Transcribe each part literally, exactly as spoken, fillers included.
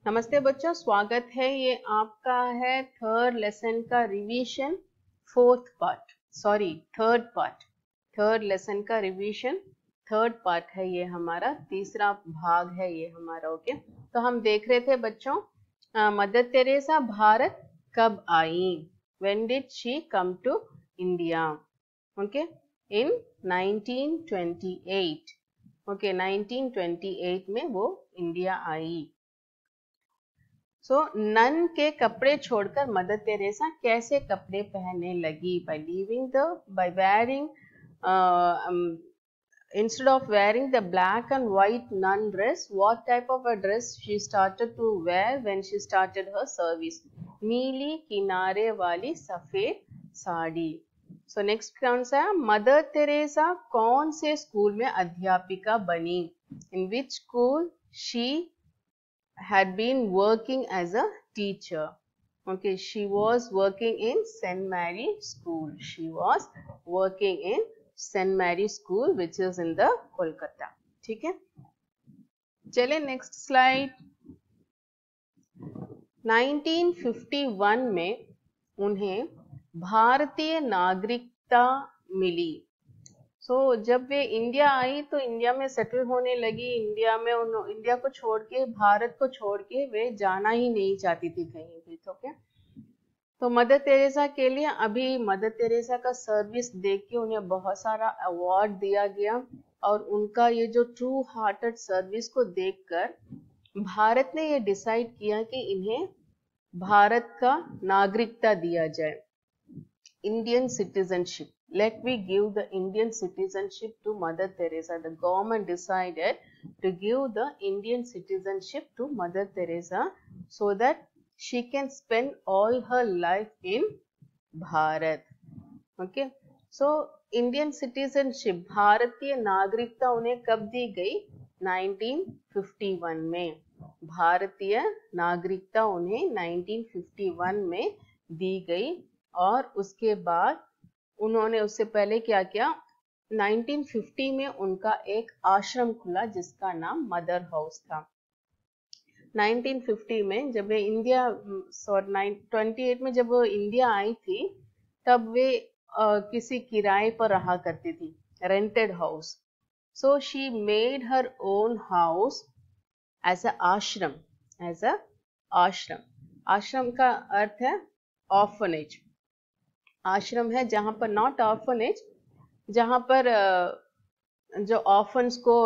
नमस्ते बच्चों, स्वागत है। ये आपका है थर्ड लेसन का revision, fourth part, sorry third part, third lesson का रिवीजन थर्ड पार्ट है। ये हमारा तीसरा भाग है ये हमारा। ओके, तो हम देख रहे थे बच्चों, मदर टेरेसा भारत कब आई, when did she come to India. Okay, in nineteen twenty eight. Okay, nineteen twenty eight में वो इंडिया आई। सो so, नन के कपड़े छोड़कर मदर टेरेसा कैसे कपड़े पहनने लगी? By leaving the by wearing instead of wearing the black and white nun dress, what type of a dress she started to wear when she started her service? नीली किनारे वाली सफेद साड़ी। सो नेक्स्ट कौन सा है? मदर टेरेसा कौन से school में अध्यापिका बनी? In which school she had been working as a teacher. Okay, she was working in Saint Mary School. She was working in Saint Mary School, which is in the Kolkata. ठीक है, चले next slide. Nineteen fifty one में उन्हें भारतीय नागरिकता मिली। सो so, जब वे India I तो इंडिया में सेटल होने लगी। इंडिया में उन इंडिया को छोड़ के, भारत को छोड़ के वे जाना ही नहीं चाहती थी कहीं भी। ओके, तो मदर टेरेसा के लिए अभी मदर टेरेसा का सर्विस देख के उन्हें बहुत सारा अवार्ड दिया गया, और उनका ये जो ट्रू हार्टेड सर्विस को देखकर भारत ने ये डिसाइड किया कि इन्हें भारत का नागरिकता दिया जाए, Indian citizenship. Let me give the Indian citizenship to Mother Teresa. The government decided to give the Indian citizenship to Mother Teresa so that she can spend all her life in Bharat. Okay, so Indian citizenship, भारतीय नागरिकता उन्हें कब दी गई? Nineteen fifty one में। भारतीय नागरिकता उन्हें nineteen fifty one में दी गई, और उसके बाद उन्होंने उससे पहले क्या किया? नाइनटीन फिफ्टी में उनका एक आश्रम खुला जिसका नाम मदर हाउस था। नाइनटीन फिफ्टी में जब वे इंडिया सॉरी ट्वेंटी एट में जब वो इंडिया आई थी, तब वे uh, किसी किराए पर रहा करती थी, rented house. So she made her own house as a ashram, as a आश्रम। आश्रम का अर्थ है ऑर्फनेज। आश्रम है जहां पर, नॉट ऑर्फनेज, जहां पर जो ऑर्फन्स को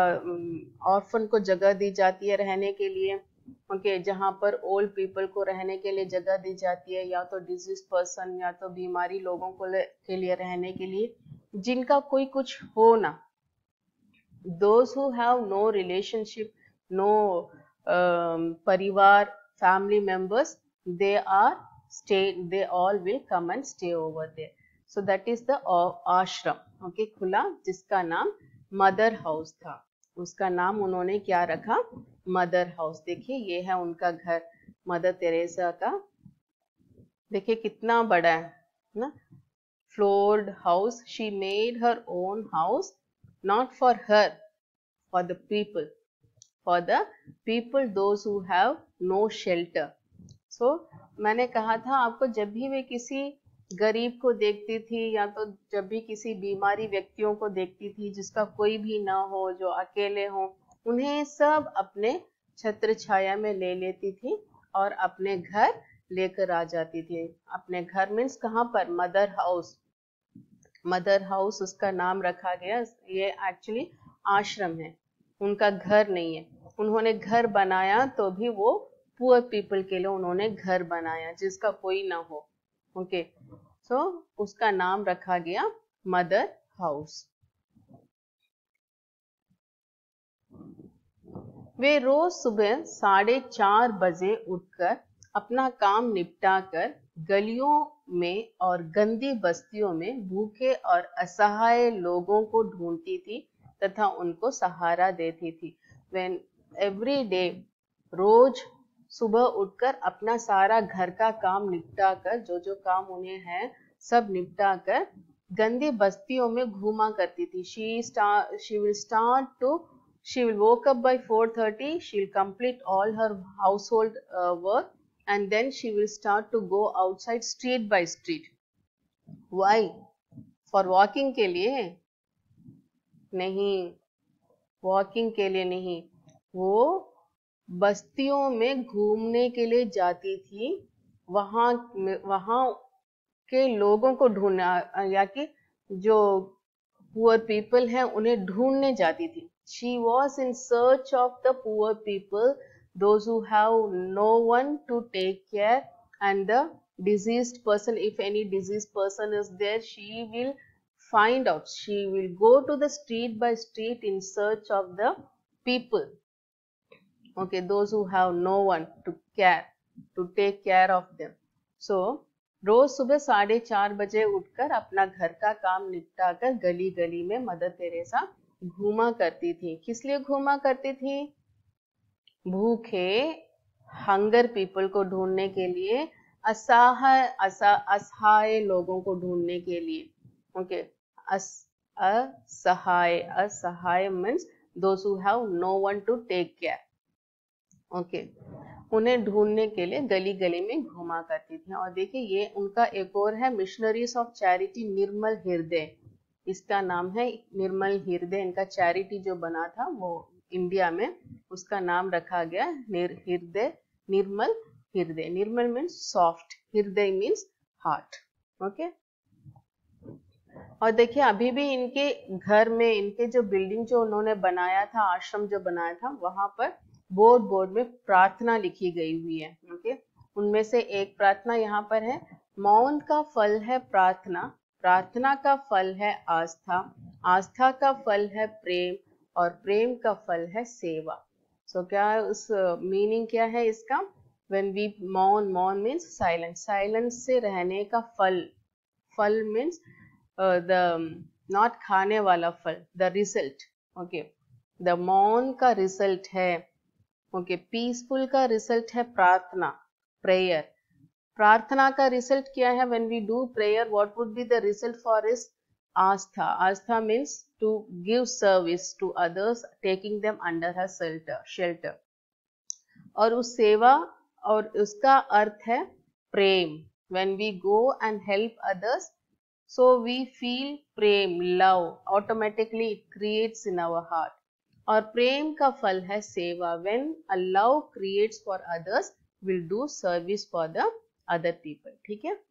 ऑर्फन को जगह दी जाती है रहने के लिए। ओके, जहां पर ओल्ड पीपल को रहने के लिए जगह दी जाती है, या तो डिजीज पर्सन या तो बीमारी लोगों को के लिए रहने के लिए, जिनका कोई कुछ हो ना। Those who have no relationship, no parivar, family members, they are stay, they all will come and stay over there. So that is the ashram. Okay, खुला, जिसका नाम मदर हाउस था। उसका नाम उन्होंने क्या रखा? Mother House. देखिए, ये है उनका घर, मदर टेरेसा का। देखिए कितना बड़ा है ना, floored house. She made her own house, not for her, for the people, for the people those who have no shelter. So so, मैंने कहा था आपको, जब भी वे किसी गरीब को देखती थी, या तो जब भी किसी बीमारी व्यक्तियों को देखती थी जिसका कोई भी ना हो, जो अकेले हो, उन्हें सब अपने छत्र छाया में ले लेती थी और अपने घर लेकर आ जाती थी। अपने घर मीन्स कहाँ पर? Mother house. मदर हाउस उसका नाम रखा गया। ये एक्चुअली आश्रम है, उनका घर नहीं है। उन्होंने घर बनाया तो भी वो पुअर पीपल के लिए उन्होंने घर बनाया, जिसका कोई ना हो। ओके, सो उसका नाम रखा गया मदर हाउस। वे रोज सुबह साढ़े चार बजे उठकर अपना काम निपटाकर गलियों में और गंदी बस्तियों में भूखे और असहाय लोगों को ढूंढती थी तथा उनको सहारा देती थी। When every day, रोज सुबह उठकर अपना सारा घर का काम निपटा कर, जो जो काम उन्हें है सब निपटा कर गंदी बस्तियों में घूमा करती थी। She start she will start to She will woke up by four thirty. She will complete all her household uh, work, and then she will start to go outside street by street. Why? For walking के लिए नहीं, walking के लिए नहीं, वो बस्तियों में घूमने के लिए जाती थी, वहां वहां के लोगों को ढूंढना, या कि जो पुअर पीपल हैं उन्हें ढूंढने जाती थी. She was in search of the poor people, those who have no one to take care, and the diseased person, if any diseased person is there, she will find out. She will go to the street by street in search of the people. Okay, those who have no one to care, to take care of them. So, रोज सुबह साढ़े चार बजे उठकर अपना घर का काम निपटाकर गली गली में मदर तेरेसा घूमा करती थी. किस लिए घूमा करती थी? भूखे हंगर पीपल को ढूंढने के लिए, असहाय असहाय लोगों को ढूंढने के लिए. ओके, असहाय, असहाय means those who have no one to take care. Okay, उन्हें ढूंढने के लिए गली गली में घुमा करती थी. और देखिए ये उनका एक और है, मिशनरीज ऑफ चैरिटी निर्मल हृदय. इसका नाम है निर्मल हृदय. इनका चैरिटी जो बना था वो इंडिया में, उसका नाम रखा गया हृदय, निर्मल हृदय. निर्मल मीन्स सॉफ्ट, हृदय मीन्स हार्ट. ओके, और देखिए अभी भी इनके घर में, इनके जो बिल्डिंग जो उन्होंने बनाया था, आश्रम जो बनाया था, वहां पर बोर्ड बोर्ड में प्रार्थना लिखी गई हुई है. ओके, उनमें से एक प्रार्थना यहाँ पर है, मौन का फल है प्रार्थना, प्रार्थना का फल है आस्था, आस्था का फल है प्रेम, और प्रेम का फल है सेवा. सो so, क्या उस मीनिंग uh, क्या है इसका? व्हेन वी मौन, मौन मीन्स साइलेंस, साइलेंस से रहने का फल, फल मीन्स द नॉट खाने वाला फल, द रिजल्ट. ओके, द मौन का रिजल्ट है. ओके, पीसफुल का रिजल्ट है प्रार्थना, प्रेयर. प्रार्थना का रिजल्ट क्या है? When we do prayer, what would be the result for is? आस्था. आस्था means to give service to others, taking them under her shelter, shelter. और उस सेवा और उसका अर्थ है प्रेम. When we go and help others, so we feel prem, love, automatically it creates in our heart. और प्रेम का फल है सेवा. when a love creates for others, will do service for the other people. ठीक है?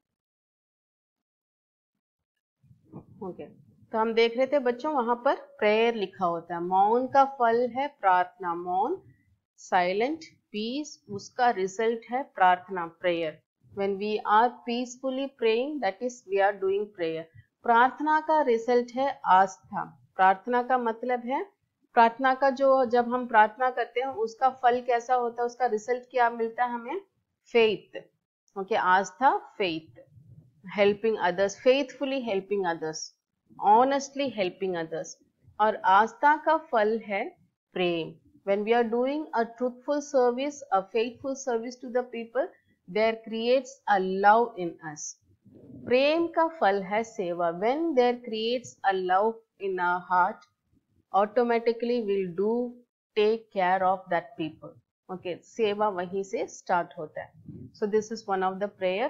ओके, तो हम देख रहे थे बच्चों, वहां पर प्रेयर लिखा होता है. मौन का फल है प्रार्थना, मौन, साइलेंट, पीस, उसका रिजल्ट है प्रार्थना, prayer. When we are peacefully praying, that is we are doing prayer. प्रार्थना का रिजल्ट है आस्था. प्रार्थना का मतलब है, प्रार्थना का जो, जब हम प्रार्थना करते हैं उसका फल कैसा होता है, उसका रिजल्ट क्या मिलता है हमें? फेथ. ओके, आस्था, faith, helping others, faithfully helping others, honestly helping others. और आस्था का फल है प्रेम. When we are doing a truthful service, a faithful service to the people, there creates a love in us. प्रेम का फल है सेवा. when there creates a love in our heart, automatically we'll do take care of that people. okay, सेवा वहीं से start होता है. so this is one of the prayer.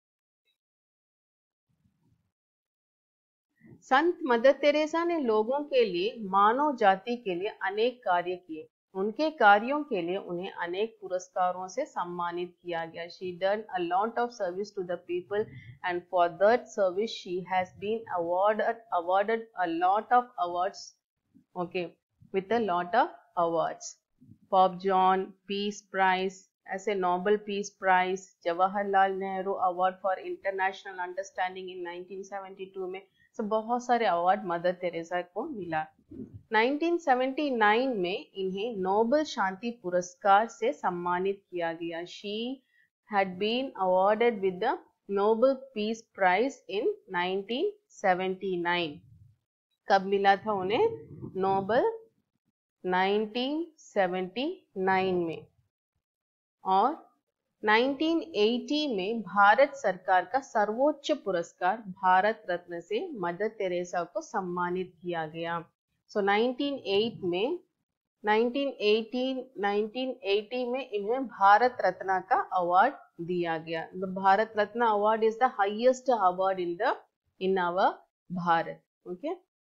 संत मदर तेरेसा ने लोगों के लिए, मानव जाति के लिए अनेक कार्य किए. उनके कार्यों के लिए उन्हें अनेक पुरस्कारों से सम्मानित किया गया. She done a lot of service to the people, and for that service she has been awarded awarded a lot of awards. Okay, with a lot of awards. Pope John Peace Prize, ऐसे Nobel Peace Prize, Jawaharlal Nehru award for international understanding in nineteen seventy two में. सब बहुत सारे award mother Teresa को मिला. Nineteen seventy nine में इन्हें Nobel शांति पुरस्कार से सम्मानित किया गया. She had been awarded with the Nobel Peace Prize in nineteen seventy nine. कब मिला था उन्हें नोबेल? नाइनटीन सेवेंटी नाइन में. और नाइनटीन एटी में भारत सरकार का सर्वोच्च पुरस्कार भारत रत्न से मदर तेरेसा को सम्मानित किया गया. सो नाइनटीन एट में नाइनटीन एटी में इन्हें भारत रत्न का अवार्ड दिया गया। The Bharat Ratna award is the highest award in the in our Bharat. Okay,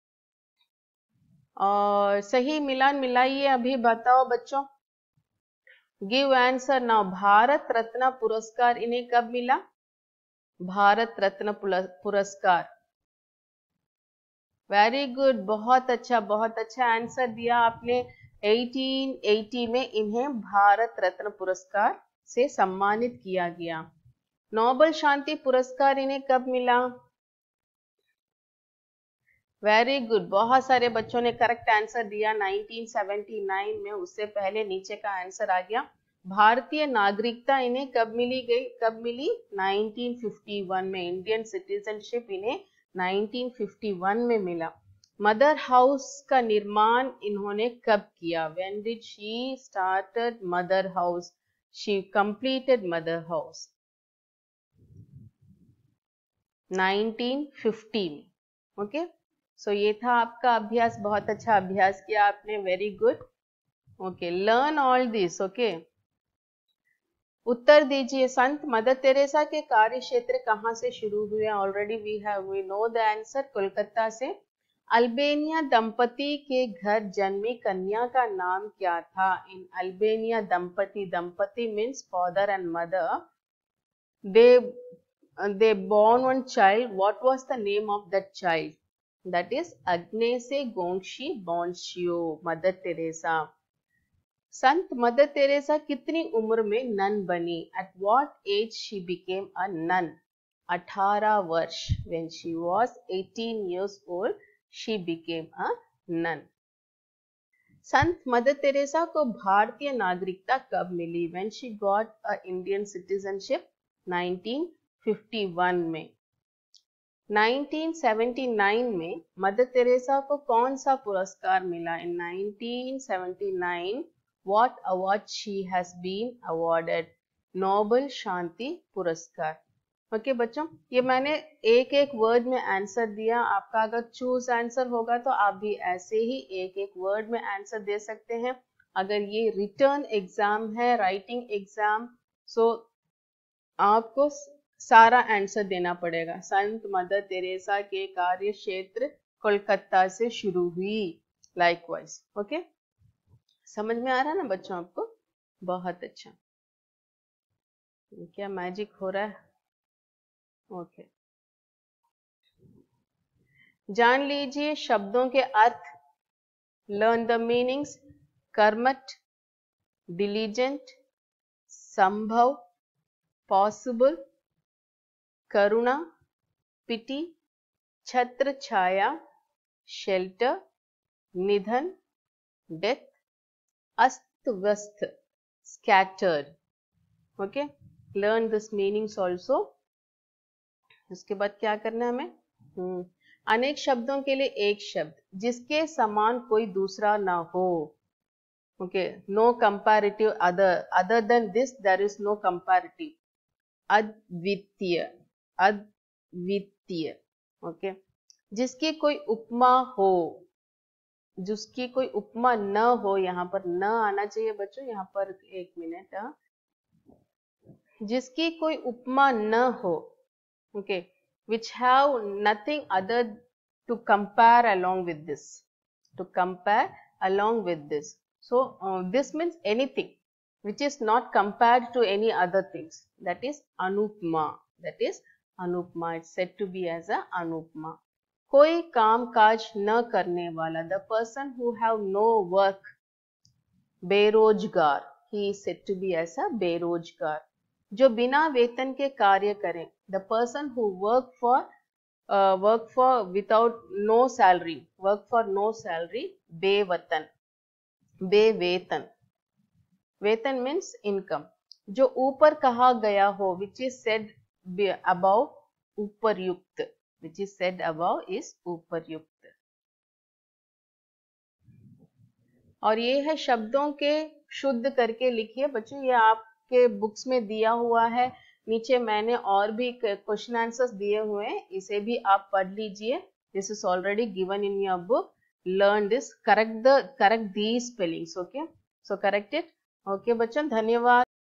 और सही मिलान मिलाइए, अभी बताओ बच्चों, give answer now. Bharat Ratna पुरस्कार इन्हें कब मिला? भारत रत्न पुरस्कार, वेरी गुड, बहुत अच्छा बहुत अच्छा आंसर दिया आपने। एटीन एटी में इन्हें भारत रत्न पुरस्कार से सम्मानित किया गया। नोबेल शांति पुरस्कार इन्हें कब मिला? वेरी गुड, बहुत सारे बच्चों ने करेक्ट आंसर दिया, नाइनटीन सेवेंटी नाइन में। उससे पहले नीचे का आंसर आ गया। भारतीय नागरिकता इन्हें कब मिली गई कब मिली? नाइनटीन फिफ्टी वन में। इंडियन सिटीजनशिप इन्हें नाइनटीन फिफ्टी वन में मिला। मदर हाउस का निर्माण इन्होंने कब किया? When did she started mother house? She completed mother house nineteen fifty में। ओके, सो ये था आपका अभ्यास, बहुत अच्छा अभ्यास किया आपने, very good. Okay, learn all this. Okay, उत्तर दीजिए, संत मदर तेरेसा के कार्य क्षेत्र कहाँ से शुरू हुए? Already we have we know the answer, Kolkata से। अल्बेनिया दंपति के घर जन्मी कन्या का नाम क्या था? इन अल्बेनिया दंपति, दंपति means father and mother, they they born one child. What was the name of that child? That is Agnese Gongshi Bonshio, Mother Teresa. संत मदर तेरेसा कितनी उम्र में नन बनी? At what age she became a nun? अठारह वर्ष। When she was eighteen years old, she became a nun. संत Mother Teresa को भारतीय नागरिकता कब मिली? When she got a Indian citizenship, nineteen fifty one में। नाइनटीन सेवेंटी नाइन में मदर तेरेसा को कौन सा पुरस्कार मिला? In nineteen seventy nine, what award she has been awarded? नोबेल शांति पुरस्कार। ओके okay, बच्चों, ये मैंने एक एक वर्ड में आंसर दिया। आपका अगर चूज आंसर होगा तो आप भी ऐसे ही एक एक वर्ड में आंसर दे सकते हैं। अगर ये रिटर्न एग्जाम है, राइटिंग एग्जाम, सो आपको सारा आंसर देना पड़ेगा। संत मदर तेरेसा के कार्य क्षेत्र कोलकाता से शुरू हुई, लाइकवाइज। ओके, समझ में आ रहा है ना बच्चों आपको? बहुत अच्छा। क्या मैजिक हो रहा है? ओके, जान लीजिए शब्दों के अर्थ। Learn the meanings. कर्मठ, डिलीजेंट, संभव, पॉसिबल, करुणा, पिटी, छत्र छाया, शेल्टर, निधन, डेथ, अस्त व्यस्त, scattered. Okay, learn this meanings also. उसके बाद क्या करना है हमें? हम्म अनेक शब्दों के लिए एक शब्द जिसके समान कोई दूसरा ना हो। Okay, no comparative other, other than this there is no comparative. अद्वितीय, अद्वितीय। ओके, जिसकी कोई उपमा हो, जिसकी कोई उपमा न हो, यहाँ पर न आना चाहिए बच्चों, यहाँ पर एक मिनट। जिसकी कोई उपमा न हो, okay, which have nothing other to compare along with this, to compare along with this. So uh, this means anything which is not compared to any other things, that is anupma, that is anupma, it's said to be as a anupma. कोई काम काज न करने वाला, the person who have no work, बेरोजगार, he is said to be as a बेरोजगार। जो बिना वेतन के कार्य करें, the person who work for uh, work for without no salary, work for no salary, बेवतन, बेवेतन। वेतन means income। जो ऊपर कहा गया हो, which is said above, उपर्युक्त, which is said above is उपर्युक्त। और ये है शब्दों के शुद्ध करके लिखिए बच्चों, ये आपके बुक्स में दिया हुआ है। नीचे मैंने और भी क्वेश्चन आंसर्स दिए हुए हैं, इसे भी आप पढ़ लीजिए। This is already given in your book. learn this. Correct the correct these spellings. Okay, so correct it. Okay बच्चों, धन्यवाद.